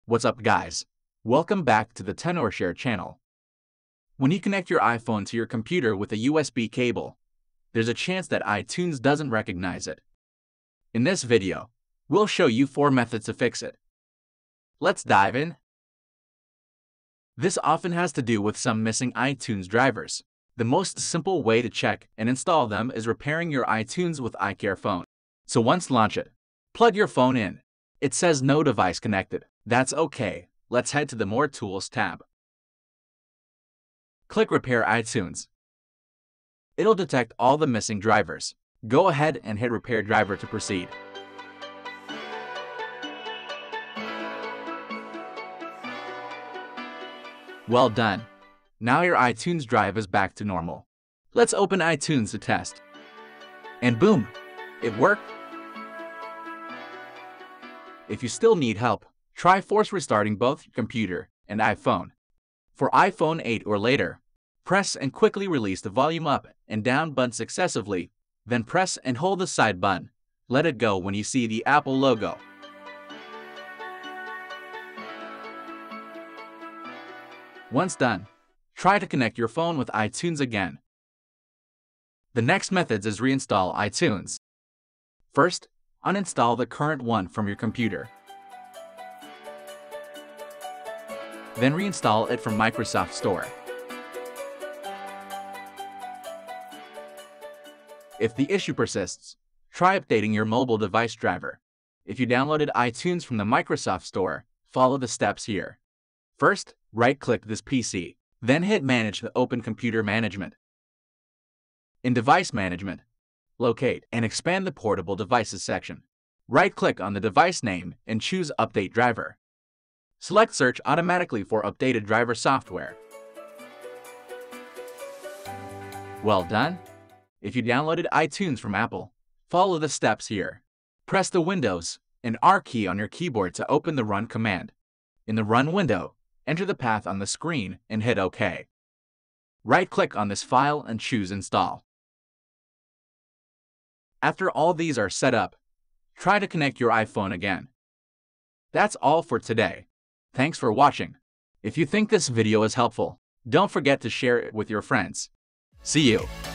What's up guys? Welcome back to the Share channel. When you connect your iPhone to your computer with a USB cable, there's a chance that iTunes doesn't recognize it. In this video, we'll show you 4 methods to fix it. Let's dive in. This often has to do with some missing iTunes drivers. The most simple way to check and install them is repairing your iTunes with iCareFone. So once launch it, plug your phone in. It says no device connected. That's okay. Let's head to the More Tools tab. Click Repair iTunes. It'll detect all the missing drivers. Go ahead and hit Repair Driver to proceed. Well done. Now your iTunes drive is back to normal. Let's open iTunes to test. And boom! It worked! If you still need help, try force restarting both your computer and iPhone. For iPhone 8 or later, press and quickly release the volume up and down button successively, then press and hold the side button. Let it go when you see the Apple logo. Once done, try to connect your phone with iTunes again. The next method is reinstall iTunes. First, uninstall the current one from your computer. Then reinstall it from Microsoft Store. If the issue persists, try updating your mobile device driver. If you downloaded iTunes from the Microsoft Store, follow the steps here. First, right-click this PC, then hit Manage to open Computer Management. In Device Management, locate and expand the Portable Devices section. Right-click on the device name and choose Update Driver. Select Search automatically for updated driver software. Well done! If you downloaded iTunes from Apple, follow the steps here. Press the Windows and R key on your keyboard to open the Run command. In the Run window, enter the path on the screen and hit OK. Right-click on this file and choose Install. After all these are set up, try to connect your iPhone again. That's all for today. Thanks for watching. If you think this video is helpful, don't forget to share it with your friends. See you!